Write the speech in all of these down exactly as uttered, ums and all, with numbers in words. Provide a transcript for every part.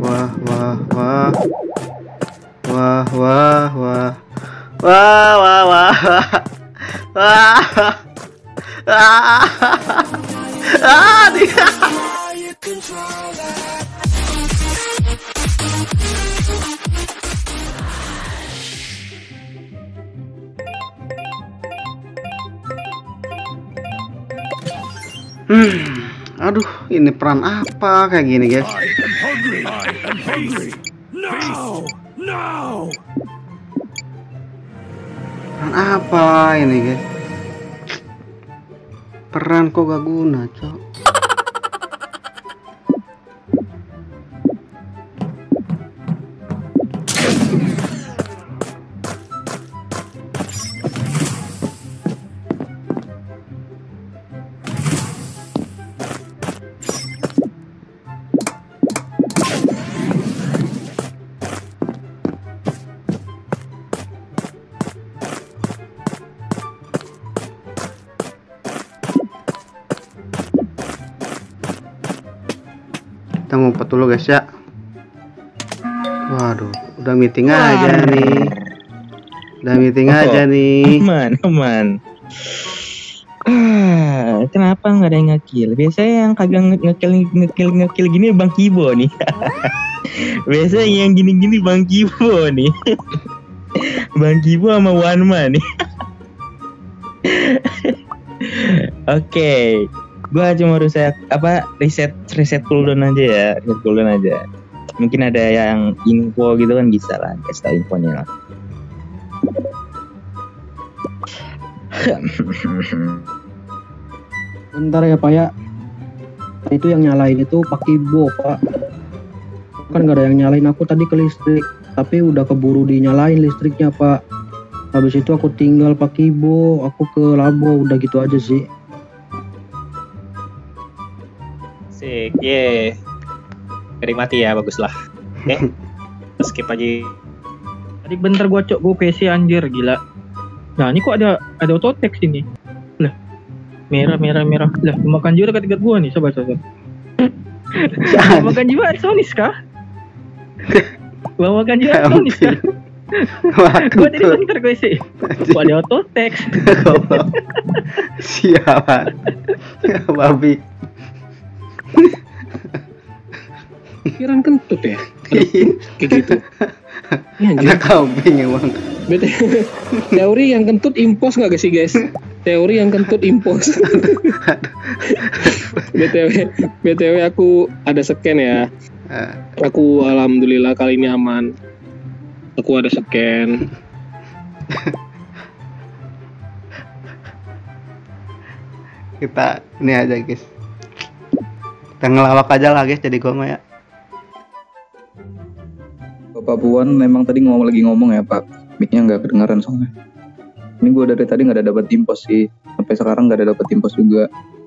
wah, wah, wah, wah, wah, wah, wah, wah, wah, wah, ah, ah, dia. Hmm, aduh, ini peran apa kayak gini, guys? No, no. Peran apa ini, guys? Peran kok gak guna, cok. Kita ngumpet dulu, guys, ya. Waduh, udah meeting aja nih. Udah meeting Oh, aja nih. Aman, aman. Ah, kenapa nggak ada yang ngekill? Biasanya yang kagak nge- ngekill ngekill ngekill gini Bang Kibo nih. Biasanya yang gini-gini Bang Kibo nih. Bang Kibo sama Wanma nih. Oke, gua cuma riset apa riset riset cooldown aja ya, riset cooldown aja. Mungkin ada yang info gitu kan bisa lah, kasih tau infonya lah. Bentar ya Pak ya. Itu yang nyalain itu Pak Kibo Pak. Kan gak ada yang nyalain aku tadi ke listrik, tapi udah keburu dinyalain listriknya Pak. Habis itu aku tinggal Pak Kibo, aku ke labo, udah gitu aja sih. Sik, ye. Kering mati ya, bagus lah. Oke. Skip aja. Tadi bentar gua cok gua P C anjir gila. Nah, ini kok ada ada auto text ini. Lah. Merah merah merah. Lah, makan juga dekat gua nih, sobat sobat. Makan juga Sonis kah? Gua makan juga Sonis kah? Gua tadi bentar gue sih. Gua ada auto text. Sialan. Babi. Pikiran kentut ya, kayak gitu. Ya, Anak kambing emang. B T W, teori yang kentut impos nggak sih guys? Teori yang kentut impos. B T W, B T W aku ada scan ya. Aku alhamdulillah kali ini aman. Aku ada scan. Kita ini aja, guys. Kita ngelawak aja lah, guys, jadi gua mah ya. Bapak Puan memang tadi ngomong lagi ngomong ya Pak, mic-nya nggak kedengaran soalnya. Ini gue dari tadi nggak ada dapat impos sih, sampai sekarang nggak ada dapat impos juga.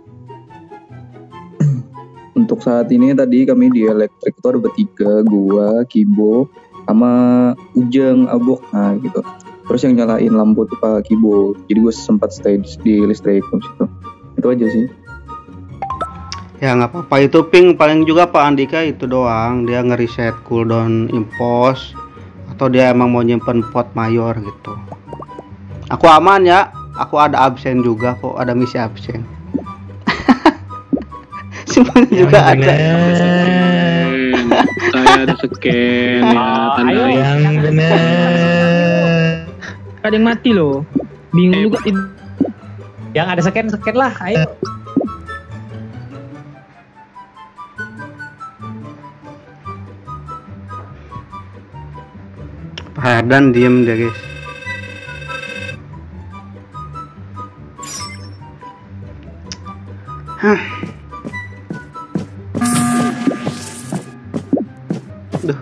Untuk saat ini tadi kami di elektrik itu ada bertiga, gua, Kibo, sama Ujeng, Abok, nah gitu. Terus yang nyalain lampu tuh Pak Kibo, jadi gue sempat stay di listrik terus itu. Itu aja sih. Ya nggak apa-apa, itu ping paling juga Pak Andika itu doang, dia ngeriset cooldown impos atau dia emang mau nyimpen pot mayor gitu. Aku aman ya, aku ada absen juga kok, ada misi absen. Semuanya juga ada. Saya ada scan ya, tanda ayo, yang Yang benar. Ada yang mati loh. Bingung juga ini. Yang ada scan scan lah, ayo. Pak Herdan diem dia, guys. Hah. Duh.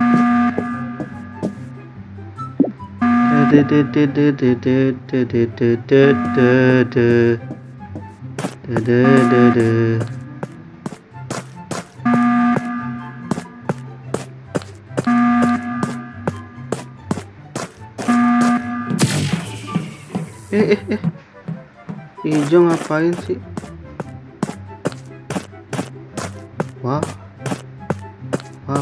Eh, eh, eh. Hijau ngapain sih? Wah. Wah,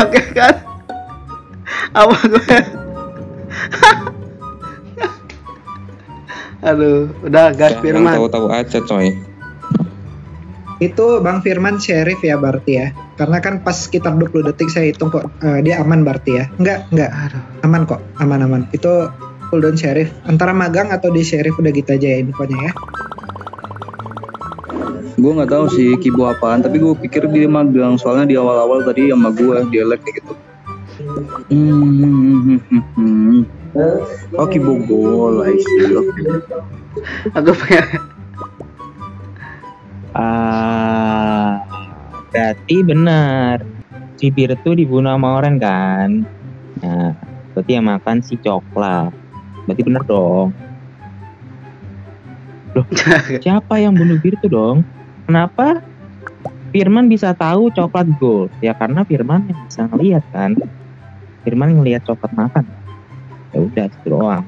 Oke kan? Apa gue? Aduh, udah gas Jangan Firman. tahu-tahu aja coy. Itu Bang Firman sheriff ya berarti ya. Karena kan pas sekitar dua puluh detik saya hitung kok eh, dia aman berarti ya. Enggak, enggak. Aman kok, aman-aman. Itu cooldown sheriff. Antara magang atau di sheriff udah gitu aja ya infonya ya. Gue nggak tahu sih Kibo apaan, tapi gue pikir dia magang soalnya di awal-awal tadi sama gue dia lag kayak gitu. Hmm. Oh Kibo gol, I see. Oke. Aku pengen. Ah, berarti benar. Si Bir tuh dibunuh sama orang kan? Nah, berarti yang makan si coklat. Berarti benar dong. Loh, siapa yang bunuh Bir tuh dong? Kenapa Firman bisa tahu coklat gold? Ya karena Firman yang bisa ngelihat kan. Firman ngelihat coklat makan. Ya udah itu doang.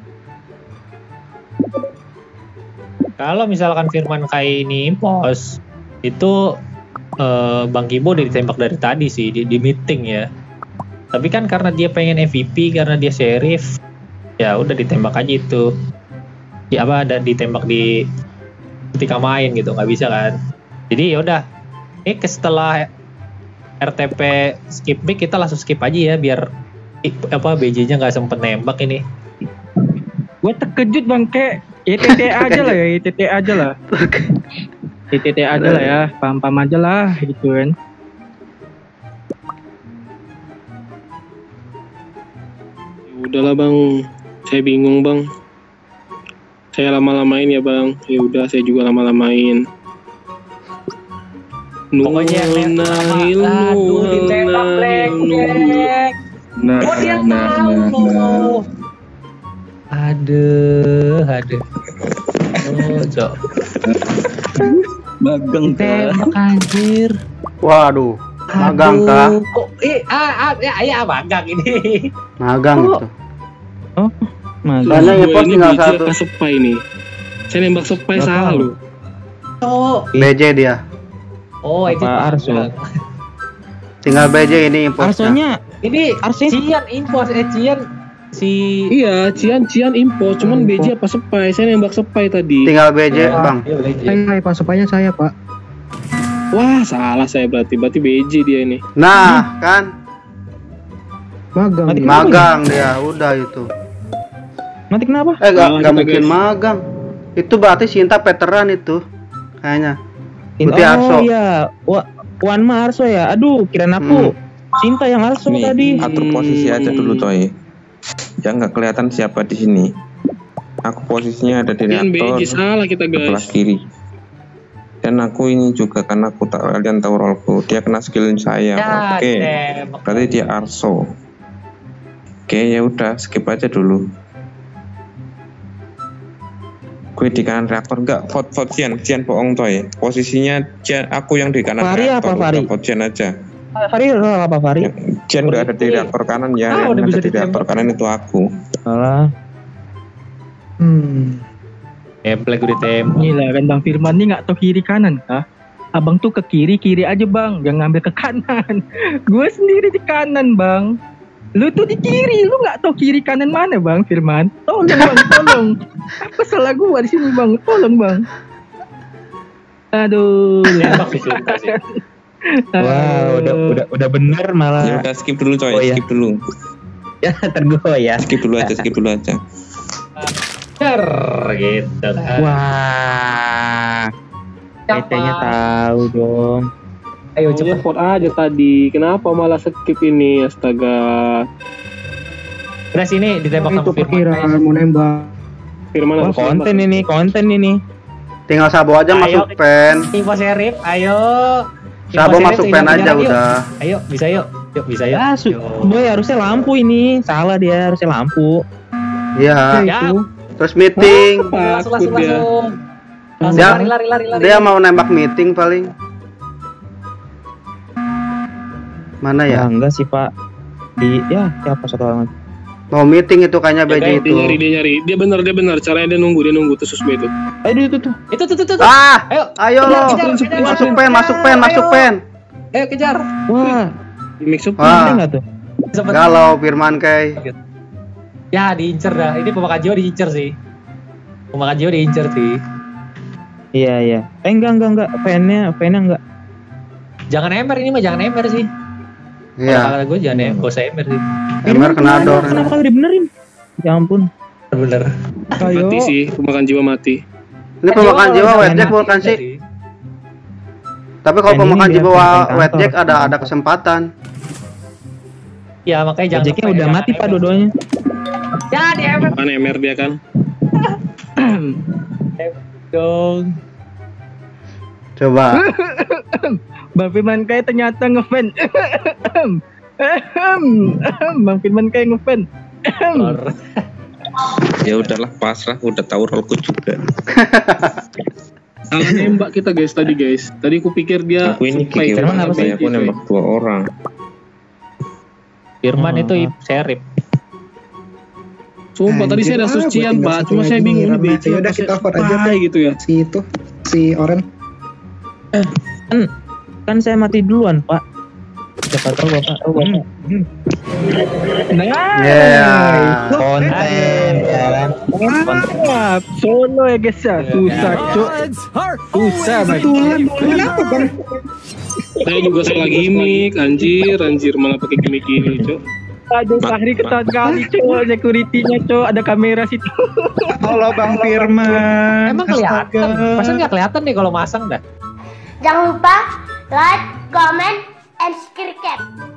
Kalau misalkan Firman kayak ini impos, itu eh, Bang Kibo udah ditembak dari tadi sih di, di meeting ya. Tapi kan karena dia pengen M V P, karena dia sheriff, ya udah ditembak aja itu. Ya apa ada ditembak di ketika main gitu, nggak bisa kan. Jadi ya udah, ini setelah R T P skip back kita langsung skip aja ya biar i- apa B J-nya nggak sempet nembak ini. Gue terkejut bang, kayak Y T T aja lah ya, Y T T aja lah. Y T T aja lah ya, paham-paham aja lah gitu kan. Ya udahlah bang, saya bingung bang. Saya lama-lamain ya bang. Ya udah, saya juga lama-lamain. Pokoknya yang aduh ditembak Black Black. Nah, Oh dia nah, tahu nah, nah. loh. Aduh, aduh. Oh, Cok. Magang kah? Tembak anjir. Waduh, magang kah? Aduh, kok eh ah, ah ya, ya magang ini. Magang Oh. itu. Mas, Soalnya Gua impos ini tinggal B J satu. apa Sepai nih? Saya nembak Sepai Nggak salah tahu. loh. Cok. B J dia. Oh, ini Apa Arso? magang. Tinggal B J ini imposnya. Arsonya Ini Arsonya Cian impos eh Cian si Iya, Cian Cian impos, cuman B J apa Sepai? Saya nembak Sepai tadi. Tinggal B J, Bang. Iya, B J. Saya Pak, supaya saya Pak. Wah, salah saya berarti. Berarti B J dia ini. Nah, kan Magang. Mati dia. kenapa magang dia, udah itu. mati kenapa? Eh, gak, Salah gak kita, mungkin guys. magang. Itu berarti Sinta veteran itu. Kayaknya. In- Putih Arso. Oh iya, Wa- Wanma Arso ya. Aduh, kirain aku Sinta yang Arso Nih, tadi. atur posisi aja dulu coy. Ya nggak kelihatan siapa di sini. Aku posisinya ada di Cian B reaktor J salah kita sebelah guys. kiri. Dan aku ini juga karena aku tak kalian tahu roleku, dia kena skill saya. Ya, Oke, tembak. berarti dia Arso. Oke, ya udah skip aja dulu. Gue di kanan reaktor enggak, vote vote Cian, Cian bohong coy. Posisinya Cian, aku yang di kanan Fahri reaktor. apa, Fahri? Udah, vote Cian aja. Fahri role apa Fahri? Cian nggak ada di reaktor kanan ya, Ah, yang udah ada bisa di reaktor ditembak. kanan itu aku. Salah. Hmm. Eh, Black udah tembak. Gila kan Bang Firman nih nggak tahu kiri kanan kah? Abang tuh ke kiri kiri aja bang, jangan ngambil ke kanan. Gue sendiri di kanan bang. Lu tuh di kiri, lu nggak tahu kiri kanan mana bang Firman? Tolong bang, tolong. Apa salah gue di sini bang? Tolong bang. Aduh. Tembak sih suka sih. Wow, udah udah udah bener Ya malah. udah skip dulu coy, Oh, iya. skip dulu. Ya tergoyah. Skip dulu aja, skip dulu aja. Cer gitu kan. Wah. Tetenya tahu dong. Ayo Maunya cepet. vote aja tadi. Kenapa malah skip ini? Astaga. Udah sini ditembak Itu sama Firman. perkiraan mau nembak. Firman Wah, harus konten nembak. ini, konten ini. Tinggal Sabo aja Ayo, masuk kita- pen. Info sheriff, ayo. Sabo Info masuk sheriff, pen ini aja kejaran, yuk. udah. Ayo, bisa yuk. Yuk, bisa yuk. Ah, su- Yuk. boy harusnya lampu ini. Salah dia, harusnya lampu. Iya. Ya, Terus meeting. langsung langsung Takut dia. langsung. Langsung Dia- lari lari lari lari. Dia mau nembak meeting paling. Mana Ya ya? enggak sih, Pak. Di ya siapa satu orang lagi. Mau meeting itu kayaknya B J Dia itu. Dia nyari, dia nyari. Dia benar, dia benar. Caranya dia nunggu, dia nunggu terus B itu. Ayo itu tuh. Itu tuh tuh tuh. tuh. Ah, Ayo, ayo kejar, lo. kejar, kejar. Masuk pen, masuk pen, masuk Ayo. pen. Ayo kejar. Wah, Mix up. Ada Ah, nggak tuh? Sempet- galau Firman kayak. Ya diincer dah. Ini pemakan jiwa diincer sih. Pemakan jiwa diincer sih. Iya iya. Eh enggak enggak enggak. Fan-nya fan-nya enggak. Jangan emer ini mah jangan emer sih. Iya. Kalau gue jangan emer, gak usah emer sih. Emer kena dor. Kenapa kagak dibenerin? Ya ampun. Bener. Ayo. Mati sih, pemakan jiwa mati. Ini pemakan jiwa Jangan Wet Jack mati bukan sih? tadi. Tapi kalau Fan ini pemakan biar jiwa fan Wet kantor. Jack ada ada kesempatan. Ya makanya jangan. Jacknya udah mati pak dua-duanya. Ya di emer Kan emer dia kan. dong. Coba. Bang Firman kayak ternyata ngefan. Bang Firman kayak ngefan. Lor. Ya udahlah pasrah, udah tahu rollku juga. Salah nembak kita guys tadi guys. Tadi aku pikir dia Aku ini supply, kiki Firman tapi apa sih? aku nembak dua orang. Firman Oh. itu serif. Sumpah tadi saya ada Anjir, ah, sucian gua tinggal pak. satu Cuma saya lagi bingung nih, ini Rama. beci Yaudah, apa kita vote aja, supply gitu ya. Si itu, si Oren. Kan saya mati duluan pak. Siapa tahu bapak. Oh, bapak. Nah, Ya. Konten ya kan. mantap. Solo ya guys ya. Susah cuk. Odds are Susah always Bang. Kenapa bang? Saya juga salah gimmick, anjir, anjir malah pakai gimmick ini, cok. Aduh, Fahri ketat kali cuk. Security-nya cuk. Ada kamera situ. Allah bang Firman. Emang kelihatan? Masa nggak kelihatan deh kalau masang dah? Jangan lupa like, comment, and subscribe.